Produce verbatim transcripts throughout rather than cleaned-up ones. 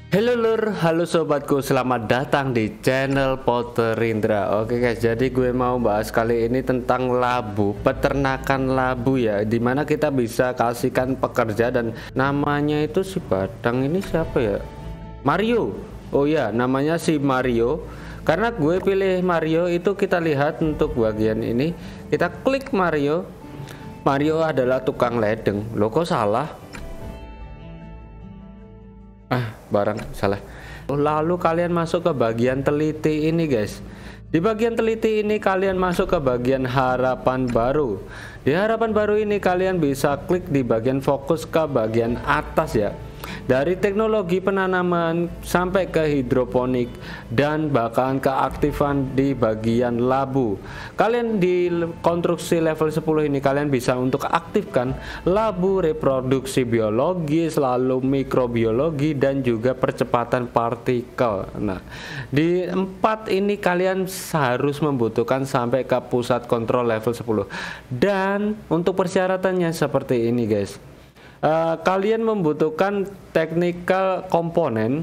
Halo lur, halo sobatku, selamat datang di channel Potterindra. Oke guys, jadi gue mau bahas kali ini tentang labu, peternakan labu ya, dimana kita bisa kasihkan pekerja dan namanya itu si Badang ini siapa ya? Mario. Oh ya, namanya si Mario. Karena gue pilih Mario itu, kita lihat untuk bagian ini, kita klik Mario. Mario adalah tukang ledeng. Loh kok salah? Ah, barang salah. Lalu kalian masuk ke bagian teliti ini guys. Di bagian teliti ini kalian masuk ke bagian harapan baru. Di harapan baru ini kalian bisa klik di bagian fokus ke bagian atas ya. Dari teknologi penanaman sampai ke hidroponik dan bahkan keaktifan di bagian labu. Kalian di konstruksi level sepuluh ini kalian bisa untuk aktifkan labu, reproduksi biologis, lalu mikrobiologi dan juga percepatan partikel. Nah, di empat ini kalian harus membutuhkan sampai ke pusat kontrol level sepuluh. Dan untuk persyaratannya seperti ini guys. Uh, kalian membutuhkan technical komponen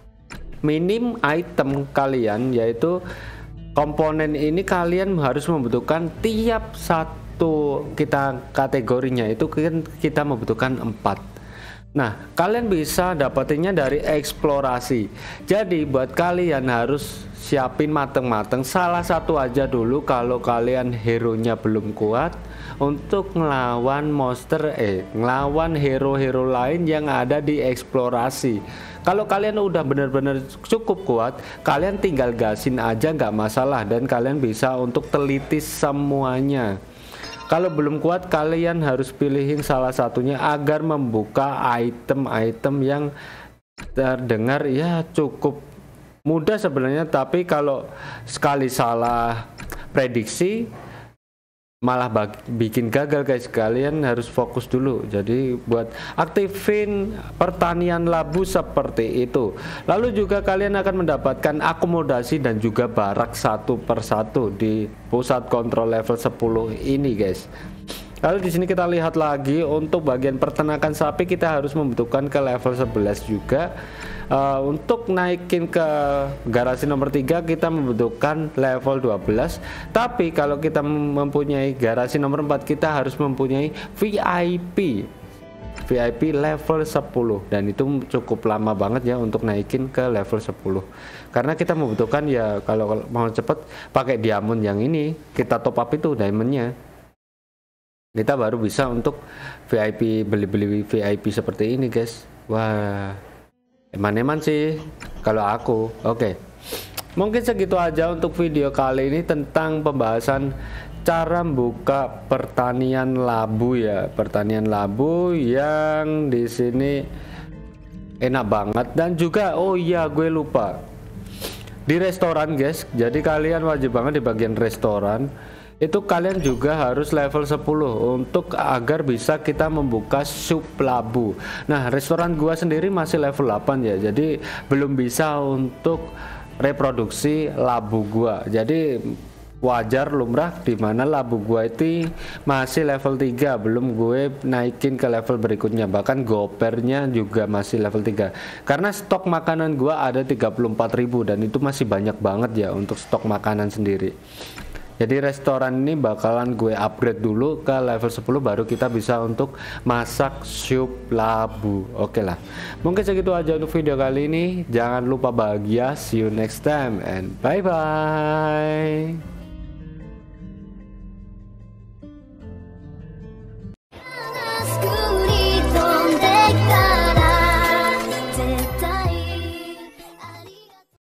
minim item kalian, yaitu komponen ini kalian harus membutuhkan tiap satu kita kategorinya itu kita membutuhkan empat. Nah, kalian bisa dapetinnya dari eksplorasi. Jadi buat kalian harus siapin mateng-mateng salah satu aja dulu kalau kalian hero nya belum kuat untuk ngelawan monster eh ngelawan hero-hero lain yang ada di eksplorasi. Kalau kalian udah bener-bener cukup kuat, kalian tinggal gasin aja nggak masalah dan kalian bisa untuk teliti semuanya. Kalau belum kuat, kalian harus pilihin salah satunya agar membuka item-item yang terdengar ya cukup mudah sebenarnya, tapi kalau sekali salah prediksi malah bikin gagal guys. Kalian harus fokus dulu. Jadi buat aktifin pertanian labu seperti itu. Lalu juga kalian akan mendapatkan akomodasi dan juga barak satu persatu di pusat kontrol level sepuluh ini guys. Lalu di sini kita lihat lagi untuk bagian peternakan sapi kita harus membutuhkan ke level sebelas juga. Uh, untuk naikin ke garasi nomor tiga kita membutuhkan level dua belas. Tapi kalau kita mempunyai garasi nomor empat kita harus mempunyai V I P V I P level sepuluh, dan itu cukup lama banget ya untuk naikin ke level sepuluh. Karena kita membutuhkan ya kalau mau cepet pakai diamond yang ini, kita top up itu diamondnya. Kita baru bisa untuk V I P, beli-beli V I P seperti ini guys. Wah, eman-eman sih kalau aku. Oke, mungkin segitu aja untuk video kali ini tentang pembahasan cara membuka pertanian labu ya. Pertanian labu yang di sini enak banget. Dan juga oh iya gue lupa, di restoran guys. Jadi kalian wajib banget di bagian restoran itu kalian juga harus level sepuluh untuk agar bisa kita membuka sup labu. Nah, restoran gua sendiri masih level delapan ya, jadi belum bisa untuk reproduksi labu gua. Jadi wajar lumrah dimana labu gua itu masih level tiga, belum gue naikin ke level berikutnya. Bahkan gopernya juga masih level tiga karena stok makanan gua ada tiga puluh empat ribu dan itu masih banyak banget ya untuk stok makanan sendiri. Jadi restoran ini bakalan gue upgrade dulu ke level sepuluh baru kita bisa untuk masak sup labu. Oke lah, mungkin segitu aja untuk video kali ini. Jangan lupa bahagia. See you next time and bye bye.